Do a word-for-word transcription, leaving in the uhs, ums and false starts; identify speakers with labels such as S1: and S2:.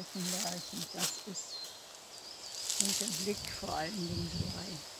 S1: Lärchen, das ist und der Blick vor allen Dingen so rein.